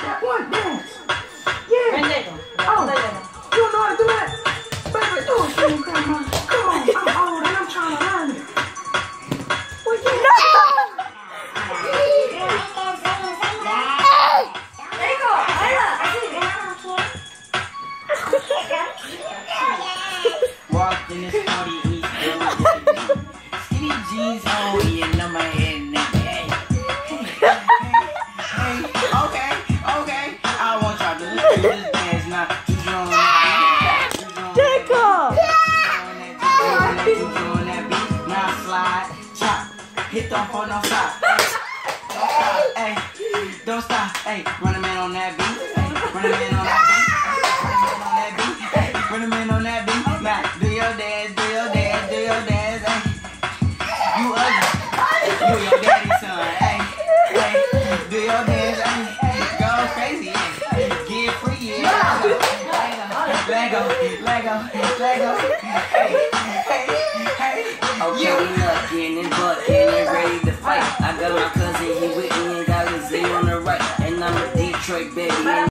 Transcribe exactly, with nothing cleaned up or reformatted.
that one dance. Yeah. Oh, you don't know how to do that? Baby, do it for me, Grandma. Come on, I'm old and I'm trying to learn it. Well, yeah. No! There you go. Walked in this party, eat skinny jeans on me and on my head and hey, hey, hey, okay, okay. I want y'all to look at this dance now. You doing that beat? Jacob! You doing that beat? Now slide, chop, hit the phone, don't stop. Hey, don't stop. Hey, run a man on that beat. Hey, run a man on that beat. Hey, run a man on that beat. Now, do your dance, do your dance, do your dance. Hey, you ugly. You your daddy's son. Hey, hey, do your dance. Hey, go crazy. Hey, get free. Yeah. Lego, Lego, Lego, Lego. Hey.